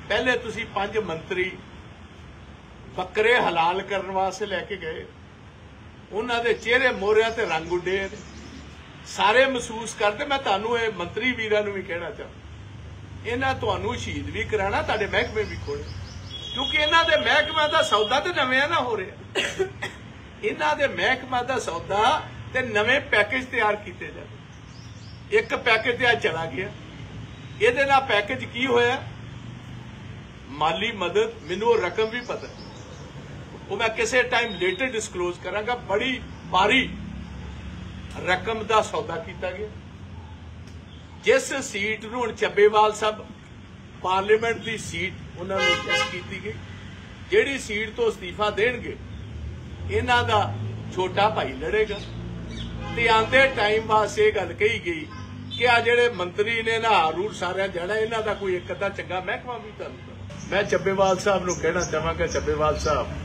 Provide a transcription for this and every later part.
पहले तुसी 5 मंत्री बकरे हलाल करने वास्ते लैके गए, उन्हां दे चेहरे मोहरियां ते रंग उड्डे सारे महसूस करते। मैं तुहानूं इह मंत्री वीरां नूं भी कहना चाहां, इन्हां तुहानूं शहीद भी कराना, तुहाडे महकमे भी खोले, क्योंकि इन्हां दे महकमे दा सौदा ते नवें ना हो रहा। इन्हां दे महकमे दा सौदा ते नवें पैकेज तैयार कीते जाए। एक पैकेज ते चला गया, इहदे नाल पैकेज की होया, माली मदद, मैनूं रकम भी पता, वो मैं किसी टाइम लेटर डिस्कलोज करांगा। बड़ी भारी रकम का सौदा किया गया। जिस सीट नूं हुण ਚੱਬੇਵਾਲ साहब पार्लीमेंट की सीट उन्होंने नोटिस की गई, जिहड़ी सीट तो अस्तीफा देणगे इन्हां दा छोटा भाई लड़ेगा। ते आंदे टाइम वास्ते गल कही गई कि आ जिहड़े मंत्री ने ना हारूर सारिਆਂ जाना, इन्हां दा कोई एक अद्धा चंगा महकमा भी तुहानूं। मैं ਚੱਬੇਵਾਲ साहब नूं कहना चाहांगा, ਚੱਬੇਵਾਲ साहब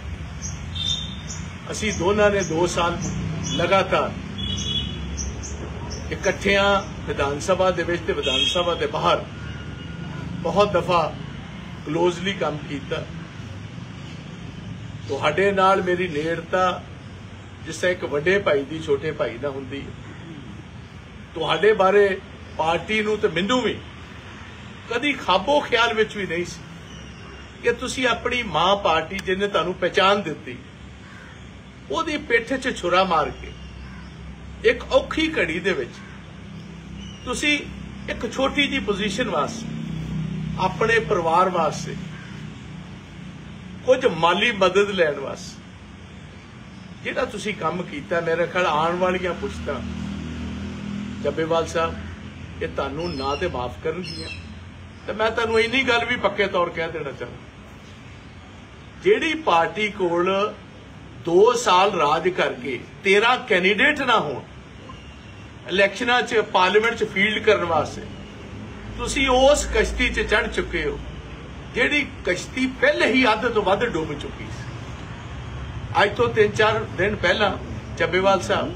असी दोनों ने 2 साल लगातार इकट्ठियां विधान सभा दे विच ते विधान सभा दे बाहर बहुत दफा क्लोजली काम किया। तुहाडे नाल मेरी नेड़ता जिस तरह एक वड्डे भाई दी छोटे भाई नाल हुंदी है, तुहाडे बारे पार्टी नूं ते मैनूं भी कदी खाबो ख्याल विच भी नहीं सी कि तुसीं अपनी मां पार्टी जिन्हें तुहानूं पहचान दित्ती ਉਹਦੀ ਪਿੱਠ 'ਚ ਛੁਰਾ मार के एक औखी घड़ी दे विच तुसीं एक छोटी जी पोजीशन वास्ते अपने परिवार वास्ते कुछ माली मदद लैण वास्ते जिहड़ा तुसीं काम कीता, मेरे ख्याल आउण वालियां पुछतां ਚੱਬੇਵਾਲ साहब ये तुहानूं ना ते माफ करनगियां। ते मैं तुहानूं इन्नी गल भी पक्के तौर कह देना चाहां, जिहड़ी पार्टी कोल 2 साल राज करके 13 कैंडीडेट ना हो इलैक्शनां च पार्लीमेंट च फील्ड करने वास्ते, तुसीं उस कश्ती च चढ़ चुके हो जिहड़ी कश्ती पहले ही अध तो वध डुब चुकी सी। अज तो 3-4 दिन पहला ਚੱਬੇਵਾਲ साहब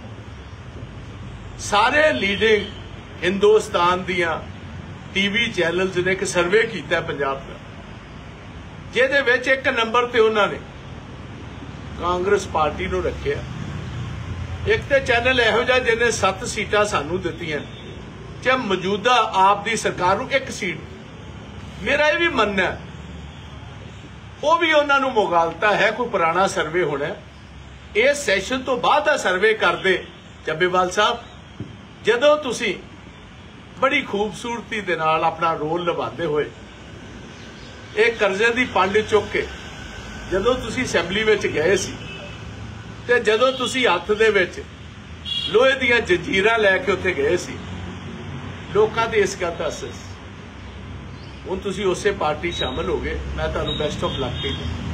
सारे लीडिंग हिंदुस्तान दियां टीवी चैनल्स ने एक सर्वे किया पंजाब का, जिहदे विच 1 नंबर ते उन्होंने कांग्रेस पार्टी नूं रखिया। एक तो चैनल इहो जिहा जिन्हें 7 सीटां सानूं दित्तियां, च मौजूदा आप दी सरकार नूं 1 सीट। मेरा यह भी मनना वो भी उन्हां नूं मुगालता है, कोई पुराना सर्वे होना, इस सैशन तो बाद दा सर्वे करदे ਚੱਬੇਵਾਲ साहब, जदों तुसीं बड़ी खूबसूरती दे नाल अपना रोल निभाते हुए एक कर्जे की पंड चुक के जदों तुसीं असैंबली विच गए सी ते जदों तुसीं हत्थ दे विच लोहे दीयां जंजीरां लैके उत्थे गए सी, लोकां ते इस गल दा असर हुण तुसीं उसे पार्टी शामिल हो गए। मैं तुहानूं बेस्ट ऑफ लक कहना।